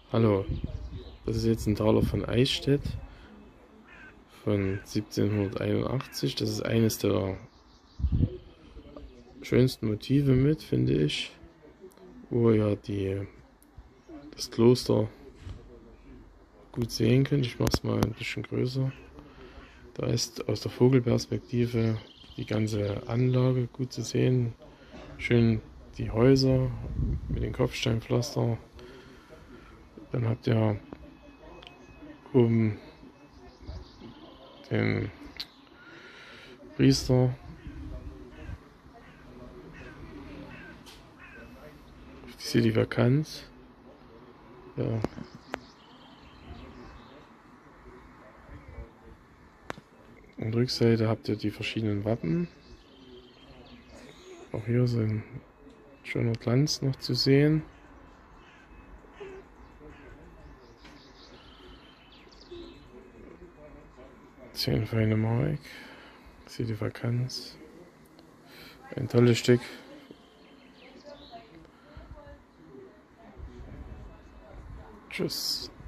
Hallo, das ist jetzt ein Taler von Eichstätt von 1781. Das ist eines der schönsten Motive mit, finde ich, wo ihr das Kloster gut sehen könnt. Ich mache es mal ein bisschen größer. Da ist aus der Vogelperspektive die ganze Anlage gut zu sehen. Schön die Häuser mit den Kopfsteinpflaster. Dann habt ihr oben den Priester auf die Vakanz. Ja. An der Rückseite habt ihr die verschiedenen Wappen. Auch hier ist ein schöner Glanz noch zu sehen. Schön feine Mark. Die Vakanz. Ein tolles Stück. Tschüss.